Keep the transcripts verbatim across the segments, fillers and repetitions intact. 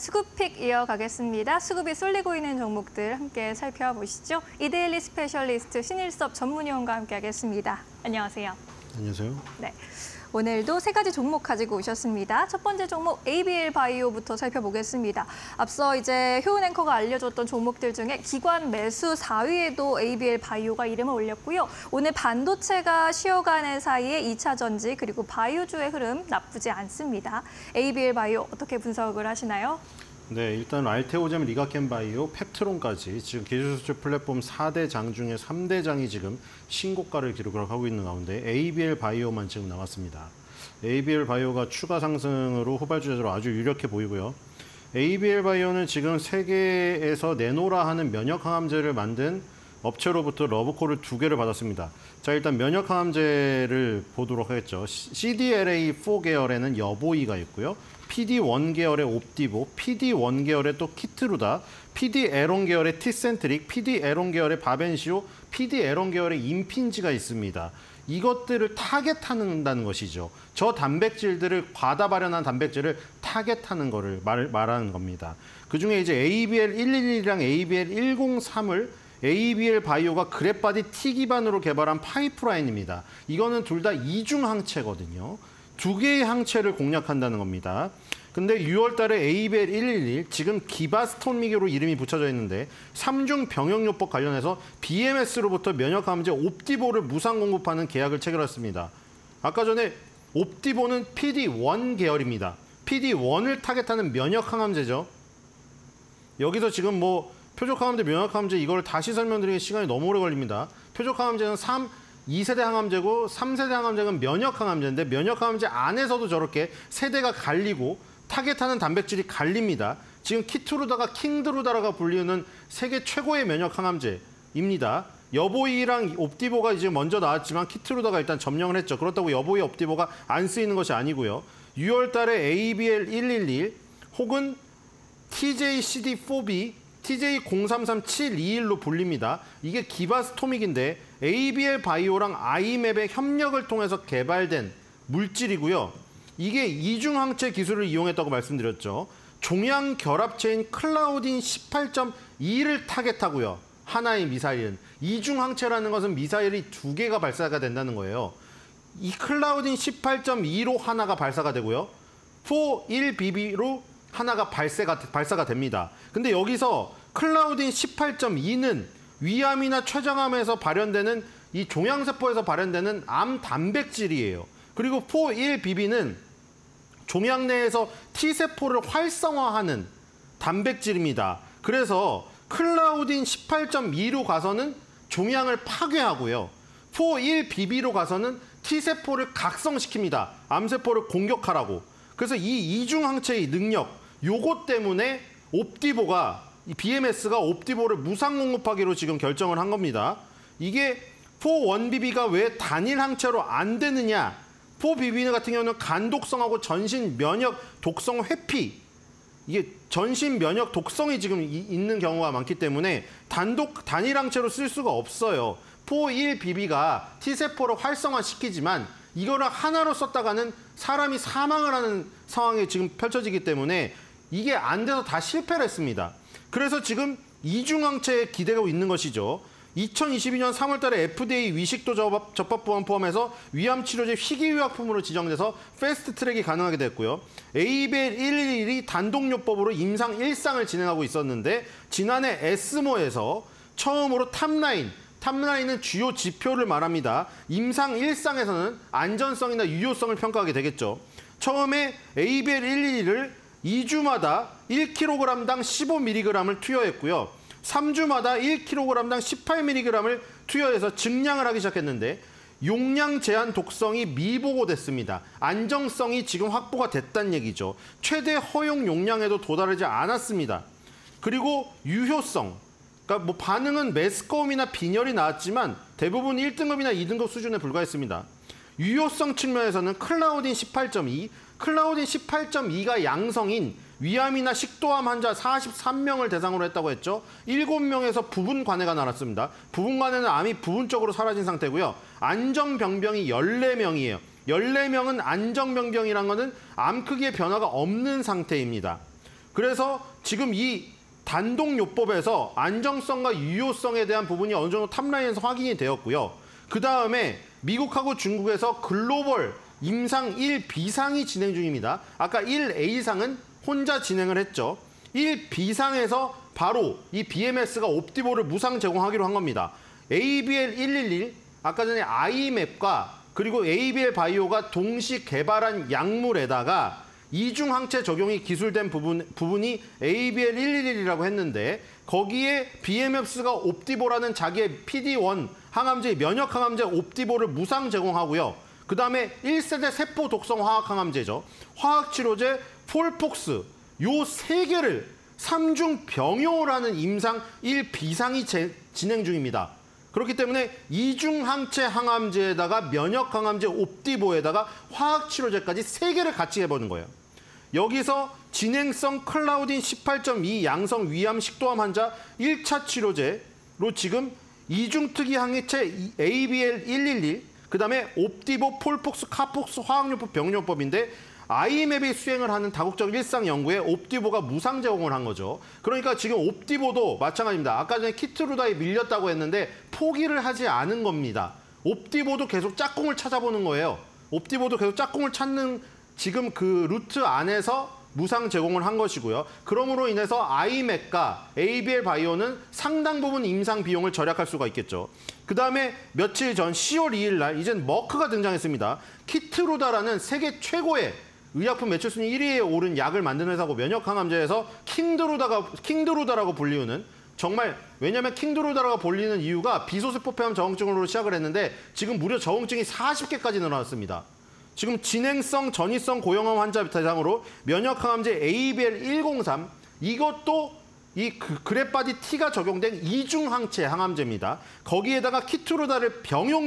수급픽 이어가겠습니다. 수급이 쏠리고 있는 종목들 함께 살펴보시죠. 이데일리 스페셜리스트 신일섭 전문위원과 함께하겠습니다. 안녕하세요. 안녕하세요. 네. 오늘도 세 가지 종목 가지고 오셨습니다. 첫 번째 종목 에이비엘 바이오부터 살펴보겠습니다. 앞서 이제 효은 앵커가 알려줬던 종목들 중에 기관 매수 사 위에도 에이비엘 바이오가 이름을 올렸고요. 오늘 반도체가 쉬어가는 사이에 이 차 전지 그리고 바이오주의 흐름 나쁘지 않습니다. 에이비엘 바이오 어떻게 분석을 하시나요? 네, 일단 알테오젠, 리가켄바이오, 펩트론까지 지금 기술수출 플랫폼 사 대 장 중에 삼 대 장이 지금 신고가를 기록을 하고 있는 가운데 에이비엘 바이오만 지금 나왔습니다. 에이비엘 바이오가 추가 상승으로 후발주자로 아주 유력해 보이고요. 에이비엘 바이오는 지금 세계에서 내노라 하는 면역 항암제를 만든 업체로부터 러브콜을 두 개를 받았습니다. 자, 일단 면역 항암제를 보도록 하겠죠. 씨디엘에이 사 계열에는 여보이가 있고요. 피디 원 계열의 옵디보, 피디 원 계열의 또 키트루다, 피디 에론 계열의 티센트릭, 피디 에론 계열의 바벤시오, 피디 에론 계열의 임핀지가 있습니다. 이것들을 타겟하는다는 것이죠. 저 단백질들을 과다 발현한 단백질을 타겟하는 거를 말, 말하는 겁니다. 그중에 이제 에이비엘 백십일이랑 에이비엘 백삼을 에이비엘 바이오가 그래프바디 T 기반으로 개발한 파이프라인입니다. 이거는 둘 다 이중 항체거든요. 두 개의 항체를 공략한다는 겁니다. 근데 유월 달에 에이비엘 백십일, 지금 기바스톤미기로 이름이 붙여져 있는데 삼중 병역요법 관련해서 비엠에스로부터 면역항암제 옵디보를 무상 공급하는 계약을 체결했습니다. 아까 전에 옵디보는 피디 원 계열입니다. 피디 원을 타겟하는 면역항암제죠. 여기서 지금 뭐 표적항암제, 면역항암제 이걸 다시 설명드리는 시간이 너무 오래 걸립니다. 표적항암제는 삼, 이 세대 항암제고 삼 세대 항암제는 면역항암제인데 면역항암제 안에서도 저렇게 세대가 갈리고 타겟하는 단백질이 갈립니다. 지금 키트루다가 킹드루다라가 불리는 세계 최고의 면역항암제입니다. 여보이랑 옵디보가 이제 먼저 나왔지만 키트루다가 일단 점령을 했죠. 그렇다고 여보이, 옵디보가 안 쓰이는 것이 아니고요. 유월 달에 에이비엘 백십일 혹은 티제이씨디 사 비, 티제이 공삼삼칠이일로 불립니다. 이게 기바스토믹인데 에이비엘 바이오랑 아이맵의 협력을 통해서 개발된 물질이고요. 이게 이중항체 기술을 이용했다고 말씀드렸죠. 종양 결합체인 클라우딘 십팔 점 이를 타겟하고요. 하나의 미사일은. 이중항체라는 것은 미사일이 두 개가 발사가 된다는 거예요. 이 클라우딘 십팔 점 이로 하나가 발사가 되고요. 사십일 비비로 하나가 발사가, 발사가 됩니다. 근데 여기서 클라우딘 십팔 점 이는 위암이나 췌장암에서 발현되는 이 종양세포에서 발현되는 암 단백질이에요. 그리고 사십일 비비는 종양 내에서 T세포를 활성화하는 단백질입니다. 그래서 클라우딘 십팔 점 이로 가서는 종양을 파괴하고요. 사십일 비비로 가서는 T세포를 각성시킵니다. 암세포를 공격하라고. 그래서 이 이중항체의 능력, 요것 때문에 옵디보가, 이 비엠에스가 옵디보를 무상 공급하기로 지금 결정을 한 겁니다. 이게 사십일 비비가 왜 단일 항체로 안 되느냐? 사십일 비비 같은 경우는 간독성하고 전신 면역 독성 회피, 이게 전신 면역 독성이 지금 이, 있는 경우가 많기 때문에 단독 단일 항체로 쓸 수가 없어요. 사십일 비비가 T세포를 활성화시키지만 이거를 하나로 썼다가는 사람이 사망을 하는 상황이 지금 펼쳐지기 때문에 이게 안 돼서 다 실패를 했습니다. 그래서 지금 이중항체에 기대가 있는 것이죠. 이천이십이 년 삼월 달에 에프디에이 위식도 접합, 접합보험 포함해서 위암치료제 희귀의약품으로 지정돼서 패스트트랙이 가능하게 됐고요. 에이비엘 백십일이 단독요법으로 임상 일 상을 진행하고 있었는데 지난해 에스모에서 처음으로 탑라인, 탑라인은 주요 지표를 말합니다. 임상 일 상에서는 안전성이나 유효성을 평가하게 되겠죠. 처음에 에이비엘 백십일을 이 주마다 일 킬로그램당 십오 밀리그램을 투여했고요. 삼 주마다 일 킬로그램당 십팔 밀리그램을 투여해서 증량을 하기 시작했는데 용량 제한 독성이 미보고됐습니다. 안정성이 지금 확보가 됐다는 얘기죠. 최대 허용 용량에도 도달하지 않았습니다. 그리고 유효성, 그러니까 뭐 반응은 메스꺼움이나 빈혈이 나왔지만 대부분 일 등급이나 이 등급 수준에 불과했습니다. 유효성 측면에서는 클라우딘 십팔 점 이, 클라우딘 십팔 점 이가 양성인 위암이나 식도암 환자 사십삼 명을 대상으로 했다고 했죠. 일곱 명에서 부분 관해가 나왔습니다. 부분 관해는 암이 부분적으로 사라진 상태고요. 안정병병이 열네 명이에요. 열네 명은 안정병병이란 것은 암 크기의 변화가 없는 상태입니다. 그래서 지금 이 단독요법에서 안정성과 유효성에 대한 부분이 어느 정도 탑라인에서 확인이 되었고요. 그 다음에 미국하고 중국에서 글로벌 임상 일 비상이 진행 중입니다. 아까 일 에이상은 혼자 진행을 했죠. 일 비상에서 바로 이 비엠에스가 옵티보를 무상 제공하기로 한 겁니다. 에이비엘 일일일, 아까 전에 아이맵과 그리고 에이비엘 바이오가 동시 개발한 약물에다가 이중항체 적용이 기술된 부분, 부분이 에이비엘 일일일이라고 했는데 거기에 비엠에스가 옵티보라는 자기의 피디원 항암제, 면역 항암제 옵티보를 무상 제공하고요. 그 다음에 일 세대 세포 독성 화학 항암제죠. 화학치료제 폴폭스 요 세 개를 삼중 병용을 하는 임상 일 비상이 제, 진행 중입니다. 그렇기 때문에 이중항체 항암제에다가 면역 항암제 옵티보에다가 화학치료제까지 세 개를 같이 해보는 거예요. 여기서 진행성 클라우딘 십팔 점 이 양성 위암 식도암 환자 일 차 치료제로 지금 이중특이 항해체 에이비엘 일일일, 그 다음에 옵티보, 폴폭스, 카폭스 화학요법 병용법인데 아이맵이 수행을 하는 다국적 일상 연구에 옵티보가 무상 제공을 한 거죠. 그러니까 지금 옵티보도 마찬가지입니다. 아까 전에 키트루다에 밀렸다고 했는데 포기를 하지 않은 겁니다. 옵티보도 계속 짝꿍을 찾아보는 거예요. 옵티보도 계속 짝꿍을 찾는 지금 그 루트 안에서 무상 제공을 한 것이고요. 그러므로 인해서 아이맥과 에이비엘 바이오는 상당 부분 임상 비용을 절약할 수가 있겠죠. 그 다음에 며칠 전 시월 이일 날 이젠 머크가 등장했습니다. 키트루다라는 세계 최고의 의약품 매출 순위 일 위에 오른 약을 만드는 회사고 면역 항암제에서 킹드루다가 킹드루다라고 불리우는, 정말 왜냐하면 킹드루다라고 불리는 이유가 비소세포폐암 저항증으로 시작을 했는데 지금 무려 저항증이 사십 개까지 늘어났습니다. 지금 진행성 전이성 고형암 환자 대상으로 면역 항암제 에이비엘 일공삼, 이것도 이 그래파디 T가 적용된 이중항체 항암제입니다. 거기에다가 키트루다를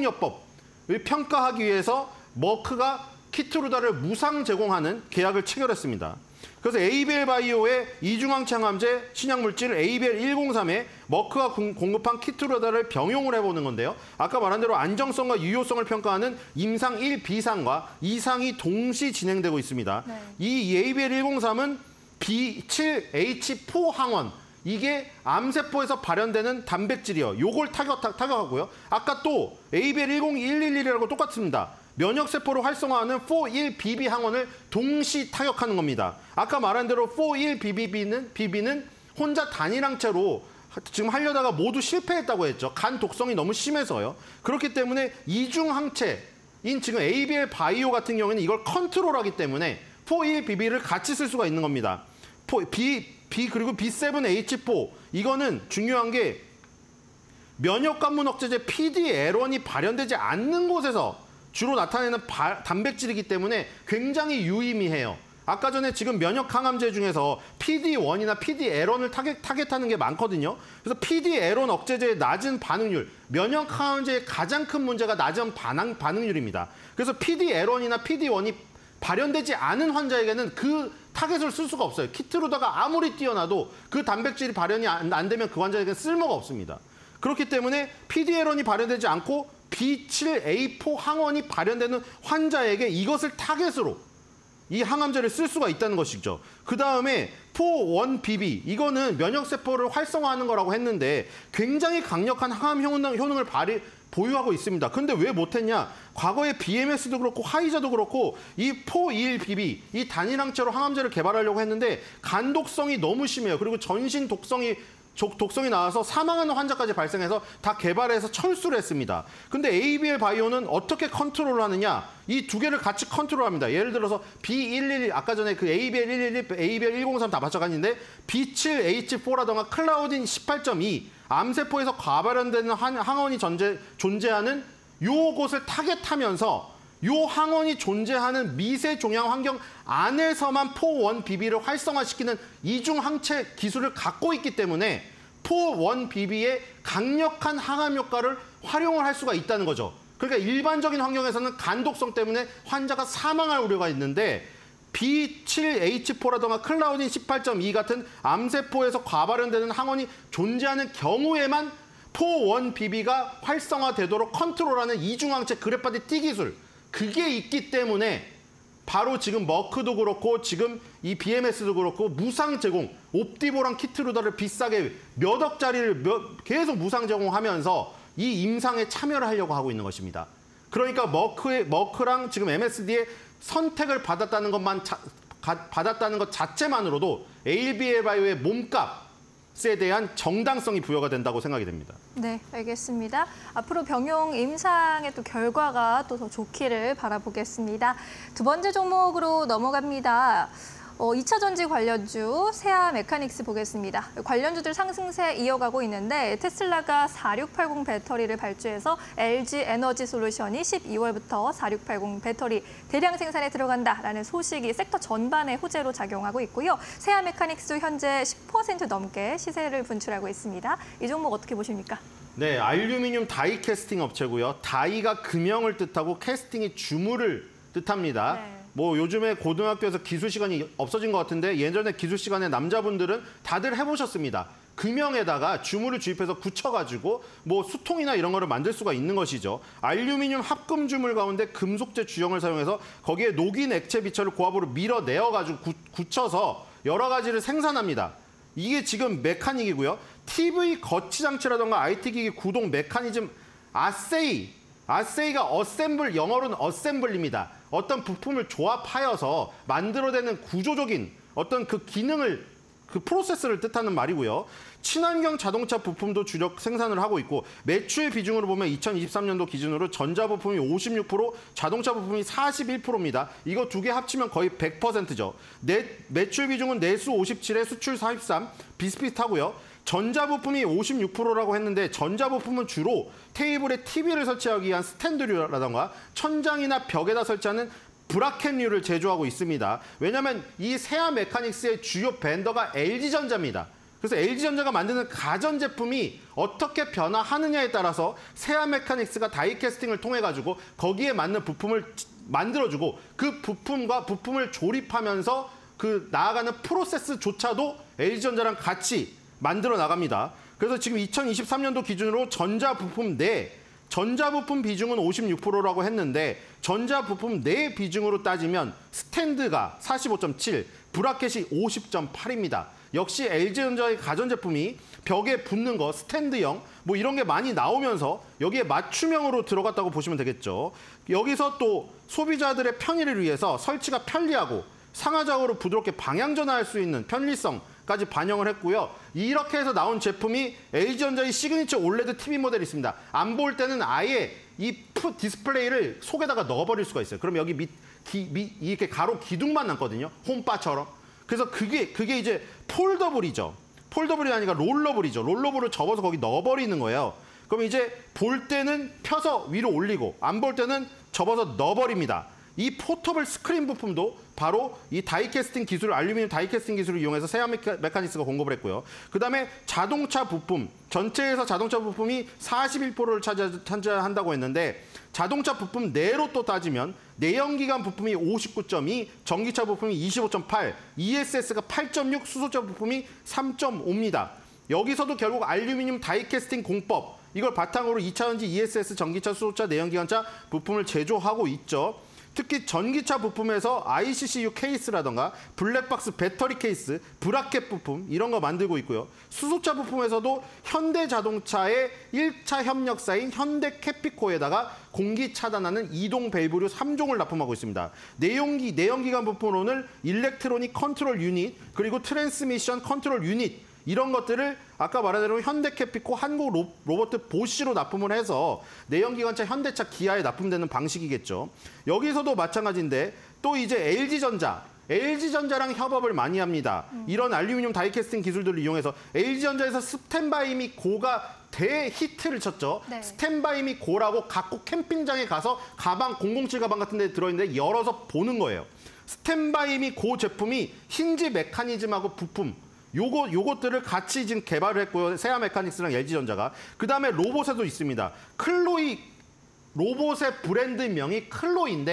병용요법을 평가하기 위해서 머크가 키트루다를 무상 제공하는 계약을 체결했습니다. 그래서 에이비엘 바이오의 이중항체 항암제 신약물질 에이비엘 일공삼에 머크가 공급한 키트루다를 병용을 해보는 건데요. 아까 말한 대로 안정성과 유효성을 평가하는 임상 일 비상과 이상이 동시 진행되고 있습니다. 네. 이 에이비엘 일공삼은 비 칠 에이치 사 항원, 이게 암세포에서 발현되는 단백질이요. 요걸 타격, 타격하고요. 아까 또 에이비엘 일공일일이라고 똑같습니다. 면역세포를 활성화하는 사 일 비비 항원을 동시 타격하는 겁니다. 아까 말한 대로 사 일 비비는, 비비는 혼자 단일항체로 지금 하려다가 모두 실패했다고 했죠. 간 독성이 너무 심해서요. 그렇기 때문에 이중항체인 지금 에이비엘 바이오 같은 경우에는 이걸 컨트롤하기 때문에 사 일 비비를 같이 쓸 수가 있는 겁니다. B, B 그리고 비 세븐 에이치 사, 이거는 중요한 게 면역관문 억제제 피디엘원이 발현되지 않는 곳에서 주로 나타내는 바, 단백질이기 때문에 굉장히 유의미해요. 아까 전에 지금 면역 항암제 중에서 피디원이나 피디엘원을 타겟, 타겟하는 게 많거든요. 그래서 피디엘원 억제제의 낮은 반응률, 면역 항암제의 가장 큰 문제가 낮은 반응, 반응률입니다. 그래서 피디엘원이나 피디원이 발현되지 않은 환자에게는 그 타겟을 쓸 수가 없어요. 키트루다가 아무리 뛰어나도 그 단백질이 발현이 안, 안 되면 그 환자에게는 쓸모가 없습니다. 그렇기 때문에 피디엘원이 발현되지 않고 비 칠 에이 사 항원이 발현되는 환자에게 이것을 타겟으로 이 항암제를 쓸 수가 있다는 것이죠. 그 다음에 사 일 비비, 이거는 면역세포를 활성화하는 거라고 했는데 굉장히 강력한 항암 효능, 효능을 발휘, 보유하고 있습니다. 근데 왜 못했냐? 과거에 비엠에스도 그렇고 화이자도 그렇고 이 사 일 비비, 이 단일항체로 항암제를 개발하려고 했는데 간 독성이 너무 심해요. 그리고 전신 독성이 독성이 나와서 사망하는 환자까지 발생해서 다 개발해서 철수를 했습니다. 근데 에이비엘 바이오는 어떻게 컨트롤을 하느냐? 이 두 개를 같이 컨트롤합니다. 예를 들어서 비 일일일, 아까 전에 그 에이비엘 일일일, 에이비엘 일공삼 다 마찬가지인데 비 칠 에이치 사라던가 클라우딘 십팔 점 이, 암세포에서 과발현되는 항원이 전제, 존재하는 요곳을 타겟하면서 요 항원이 존재하는 미세 종양 환경 안에서만 사 일 비비를 활성화시키는 이중항체 기술을 갖고 있기 때문에 사 일 비비의 강력한 항암 효과를 활용을 할 수가 있다는 거죠. 그러니까 일반적인 환경에서는 간독성 때문에 환자가 사망할 우려가 있는데 비 칠 에이치 사라던가 클라우딘 십팔 점 이 같은 암세포에서 과발현되는 항원이 존재하는 경우에만 사 일 비비가 활성화되도록 컨트롤하는 이중항체 그래파디 T 기술, 그게 있기 때문에 바로 지금 머크도 그렇고 지금 이 비엠에스도 그렇고 무상 제공, 옵티보랑 키트루더를 비싸게 몇 억짜리를 몇, 계속 무상 제공하면서 이 임상에 참여를 하려고 하고 있는 것입니다. 그러니까 머크의, 머크랑 지금 엠에스디의 선택을 받았다는 것만 자, 가, 받았다는 것 자체만으로도 에이비엘 바이오의 몸값에 대한 정당성이 부여가 된다고 생각이 됩니다. 네, 알겠습니다. 앞으로 병용 임상의 또 결과가 또 더 좋기를 바라보겠습니다. 두 번째 종목으로 넘어갑니다. 어, 이 차 전지 관련주 세아 메카닉스 보겠습니다. 관련주들 상승세 이어가고 있는데 테슬라가 사육팔공 배터리를 발주해서 엘지 에너지 솔루션이 십이월부터 사육팔공 배터리 대량 생산에 들어간다라는 소식이 섹터 전반에 호재로 작용하고 있고요. 세아 메카닉스 현재 십 퍼센트 넘게 시세를 분출하고 있습니다. 이 종목 어떻게 보십니까? 네, 알루미늄 다이 캐스팅 업체고요. 다이가 금형을 뜻하고 캐스팅이 주물을 뜻합니다. 네. 뭐 요즘에 고등학교에서 기술 시간이 없어진 것 같은데 예전에 기술 시간에 남자분들은 다들 해보셨습니다. 금형에다가 주물을 주입해서 굳혀가지고 뭐 수통이나 이런 거를 만들 수가 있는 것이죠. 알루미늄 합금 주물 가운데 금속재 주형을 사용해서 거기에 녹인 액체 비철을 고압으로 밀어내어가지고 굳, 굳혀서 여러 가지를 생산합니다. 이게 지금 메카닉이고요. 티비 거치 장치라던가 아이티 기기 구동 메커니즘 아세이, 아세이가 어셈블, 영어로는 어셈블입니다. 어떤 부품을 조합하여서 만들어내는 구조적인 어떤 그 기능을, 그 프로세스를 뜻하는 말이고요. 친환경 자동차 부품도 주력 생산을 하고 있고 매출 비중으로 보면 이천이십삼 년도 기준으로 전자부품이 오십육 퍼센트, 자동차 부품이 사십일 퍼센트입니다. 이거 두 개 합치면 거의 백 퍼센트죠. 내, 매출 비중은 내수 오십칠에 수출 사십삼, 비슷비슷하고요. 전자부품이 오십육 퍼센트라고 했는데 전자부품은 주로 테이블에 티비를 설치하기 위한 스탠드류라던가 천장이나 벽에다 설치하는 브라켓류를 제조하고 있습니다. 왜냐하면 이 세아 메카닉스의 주요 벤더가 엘지전자입니다. 그래서 엘지전자가 만드는 가전제품이 어떻게 변화하느냐에 따라서 세아 메카닉스가 다이캐스팅을 통해 가지고 거기에 맞는 부품을 만들어주고 그 부품과 부품을 조립하면서 그 나아가는 프로세스조차도 엘지전자랑 같이 만들어 나갑니다. 그래서 지금 이천이십삼 년도 기준으로 전자부품 내, 전자부품 비중은 오십육 퍼센트라고 했는데 전자부품 내 비중으로 따지면 스탠드가 사십오 점 칠, 브라켓이 오십 점 팔입니다. 역시 엘지전자의 가전제품이 벽에 붙는 거, 스탠드형, 뭐 이런 게 많이 나오면서 여기에 맞춤형으로 들어갔다고 보시면 되겠죠. 여기서 또 소비자들의 편의를 위해서 설치가 편리하고 상하좌우로 부드럽게 방향전환할 수 있는 편리성까지 반영을 했고요. 이렇게 해서 나온 제품이 엘지전자의 시그니처 올레드 티비 모델이 있습니다. 안 볼 때는 아예 이 디스플레이를 속에다가 넣어버릴 수가 있어요. 그럼 여기 밑, 기, 밑 이렇게 가로 기둥만 남거든요. 홈바처럼. 그래서 그게 그게 이제 폴더블이죠. 폴더블이 아니라 롤러블이죠. 롤러블을 접어서 거기 넣어버리는 거예요. 그럼 이제 볼 때는 펴서 위로 올리고 안 볼 때는 접어서 넣어버립니다. 이 포터블 스크린 부품도 바로 이 다이캐스팅 기술, 알루미늄 다이캐스팅 기술을 이용해서 세아 메카닉스가 공급을 했고요. 그다음에 자동차 부품, 전체에서 자동차 부품이 사십일 퍼센트를 차지한다고 했는데 자동차 부품 내로 또 따지면 내연기관 부품이 오십구 점 이, 전기차 부품이 이십오 점 팔, 이에스에스가 팔 점 육, 수소차 부품이 삼 점 오입니다. 여기서도 결국 알루미늄 다이캐스팅 공법, 이걸 바탕으로 이 차 전지, 이에스에스, 전기차, 수소차, 내연기관차 부품을 제조하고 있죠. 특히 전기차 부품에서 아이씨씨유 케이스라던가 블랙박스 배터리 케이스, 브라켓 부품 이런 거 만들고 있고요. 수소차 부품에서도 현대자동차의 일 차 협력사인 현대캐피코에다가 공기 차단하는 이동 밸브류 삼 종을 납품하고 있습니다. 내연기, 내연기관 부품으로는 일렉트로닉 컨트롤 유닛, 그리고 트랜스미션 컨트롤 유닛 이런 것들을 아까 말한 대로 현대캐피코, 한국 로, 로버트 보쉬로 납품을 해서 내연기관차, 현대차, 기아에 납품되는 방식이겠죠. 여기서도 마찬가지인데 또 이제 엘지전자, 엘지전자랑 협업을 많이 합니다. 음. 이런 알루미늄 다이캐스팅 기술들을 이용해서 엘지전자에서 스탠바이 미 고가 대히트를 쳤죠. 네. 스탠바이 미 고라고 각국 캠핑장에 가서 가방, 공공칠 가방 같은 데 들어있는데 열어서 보는 거예요. 스탠바이 미 고 제품이 힌지 메커니즘하고 부품, 요거, 요것들을 같이 지금 개발을 했고요. 세아 메카닉스랑 엘지전자가. 그 다음에 로봇에도 있습니다. 클로이, 로봇의 브랜드명이 클로이인데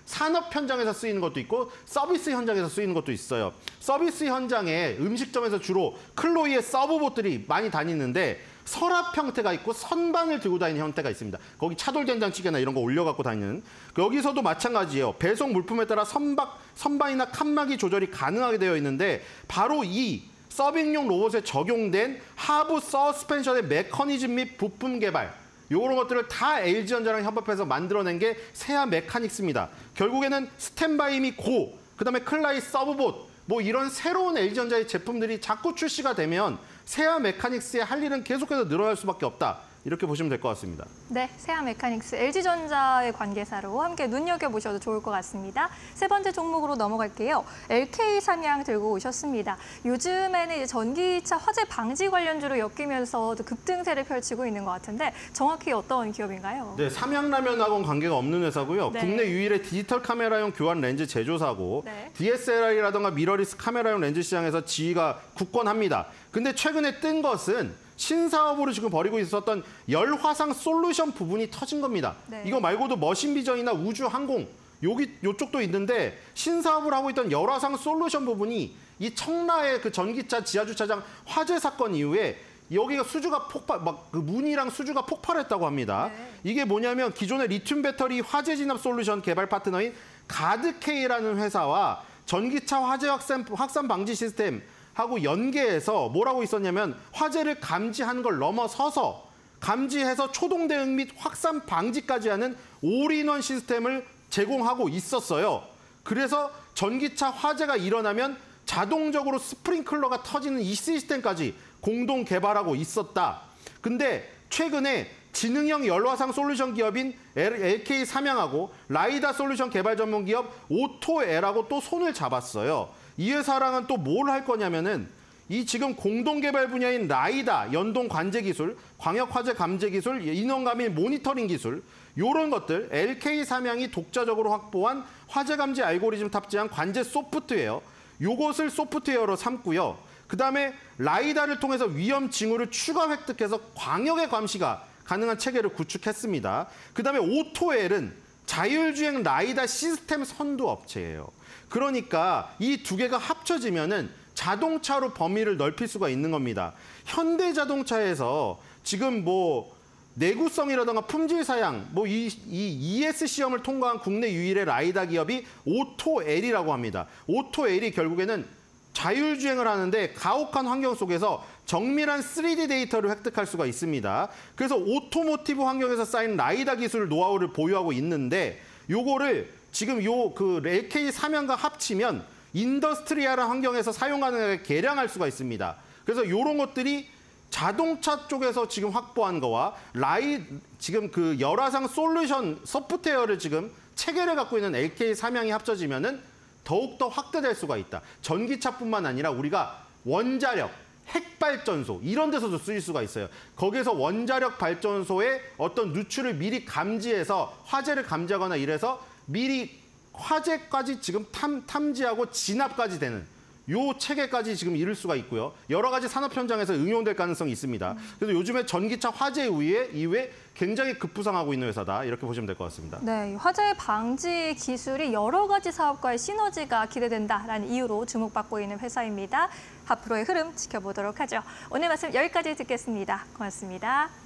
산업 현장에서 쓰이는 것도 있고 서비스 현장에서 쓰이는 것도 있어요. 서비스 현장에 음식점에서 주로 클로이의 서브봇들이 많이 다니는데 서랍 형태가 있고 선반을 들고 다니는 형태가 있습니다. 거기 차돌된장찌개나 이런 거 올려갖고 다니는. 여기서도 마찬가지예요. 배송 물품에 따라 선박, 선반이나 칸막이 조절이 가능하게 되어 있는데 바로 이 서빙용 로봇에 적용된 하부 서스펜션의 메커니즘 및 부품 개발 이런 것들을 다 엘지전자랑 협업해서 만들어낸 게 세아 메카닉스입니다. 결국에는 스탠바이 및 고, 그다음에 클라이 서브봇 뭐 이런 새로운 엘지전자의 제품들이 자꾸 출시가 되면 세아 메카닉스의 할 일은 계속해서 늘어날 수밖에 없다. 이렇게 보시면 될 것 같습니다. 네, 세아 메카닉스 엘지전자의 관계사로 함께 눈여겨보셔도 좋을 것 같습니다. 세 번째 종목으로 넘어갈게요. 엘케이 삼양 들고 오셨습니다. 요즘에는 이제 전기차 화재 방지 관련주로 엮이면서 급등세를 펼치고 있는 것 같은데 정확히 어떤 기업인가요? 네, 삼양라면하고는 관계가 없는 회사고요. 네. 국내 유일의 디지털 카메라용 교환 렌즈 제조사고 네. 디에스엘알이라든가 미러리스 카메라용 렌즈 시장에서 지위가 굳건합니다. 근데 최근에 뜬 것은 신사업으로 지금 벌이고 있었던 열화상 솔루션 부분이 터진 겁니다. 네. 이거 말고도 머신비전이나 우주 항공 여기 요쪽도 있는데 신사업을 하고 있던 열화상 솔루션 부분이 이 청라의 그 전기차 지하주차장 화재 사건 이후에 여기가 수주가 폭발, 막 그 문이랑 수주가 폭발했다고 합니다. 네. 이게 뭐냐면 기존의 리튬 배터리 화재 진압 솔루션 개발 파트너인 가드케이라는 회사와 전기차 화재 확산, 확산 방지 시스템 하고 연계해서 뭐라고 있었냐면 화재를 감지하는 걸 넘어서서 감지해서 초동 대응 및 확산 방지까지 하는 올인원 시스템을 제공하고 있었어요. 그래서 전기차 화재가 일어나면 자동적으로 스프링클러가 터지는 이 시스템까지 공동 개발하고 있었다. 근데 최근에 지능형 열화상 솔루션 기업인 엘케이 삼양하고 라이다 솔루션 개발 전문 기업 오토엘하고 또 손을 잡았어요. 이 회사랑은 또 뭘 할 거냐면은 이 지금 공동 개발 분야인 라이다, 연동 관제 기술, 광역 화재 감지 기술, 인원 감지 모니터링 기술 이런 것들 엘케이 삼양이 독자적으로 확보한 화재 감지 알고리즘 탑재한 관제 소프트웨어 요것을 소프트웨어로 삼고요. 그다음에 라이다를 통해서 위험 징후를 추가 획득해서 광역의 감시가 가능한 체계를 구축했습니다. 그다음에 오토엘은 자율주행 라이다 시스템 선도 업체예요. 그러니까 이 두 개가 합쳐지면은 자동차로 범위를 넓힐 수가 있는 겁니다. 현대자동차에서 지금 뭐 내구성이라든가 품질 사양, 뭐 이 이 이에스 시험을 통과한 국내 유일의 라이다 기업이 오토엘이라고 합니다. 오토엘이 결국에는 자율주행을 하는데 가혹한 환경 속에서 정밀한 쓰리디 데이터를 획득할 수가 있습니다. 그래서 오토모티브 환경에서 쌓인 라이다 기술 노하우를 보유하고 있는데 요거를 지금 요 그 엘케이 삼양과 합치면 인더스트리얼한 환경에서 사용 가능하게 개량할 수가 있습니다. 그래서 이런 것들이 자동차 쪽에서 지금 확보한 거와 라이 지금 그 열화상 솔루션 소프트웨어를 지금 체계를 갖고 있는 엘케이 삼양이 합쳐지면은 더욱더 확대될 수가 있다. 전기차뿐만 아니라 우리가 원자력, 핵발전소 이런 데서도 쓰일 수가 있어요. 거기에서 원자력 발전소의 어떤 누출을 미리 감지해서 화재를 감지하거나 이래서 미리 화재까지 지금 탐, 탐지하고 진압까지 되는 요 체계까지 지금 이룰 수가 있고요. 여러 가지 산업 현장에서 응용될 가능성이 있습니다. 그래서 요즘에 전기차 화재 이후에, 이후에 굉장히 급부상하고 있는 회사다. 이렇게 보시면 될 것 같습니다. 네, 화재 방지 기술이 여러 가지 사업과의 시너지가 기대된다라는 이유로 주목받고 있는 회사입니다. 앞으로의 흐름 지켜보도록 하죠. 오늘 말씀 여기까지 듣겠습니다. 고맙습니다.